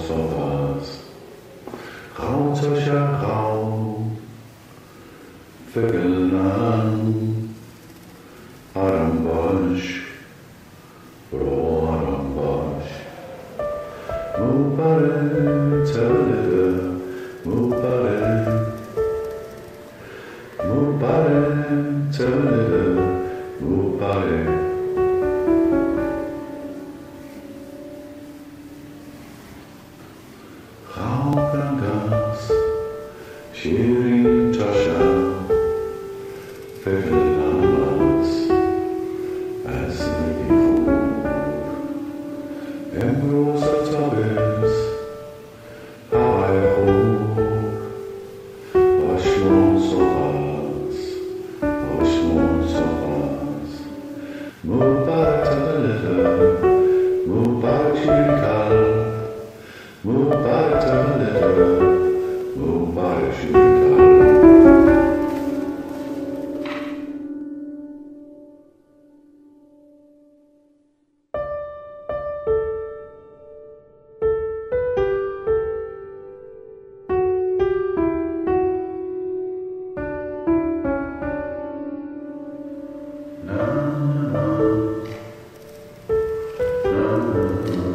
sowas. Raunt euch herauf, Vögel an, Arambosch, Bro Arambosch. Mupare, Telede, Mupare, Mupare, Telede, Mupare. Rauchgas, Shirin Tasha, Verlamas, Asnifu, Embrosa Tabes, Aihu, Oshmon Sohas, Mubarak Tabeleta, Mubarak Shirikal, Mubarak Tabeleta, Mubarak Shirikal. Na na na na na.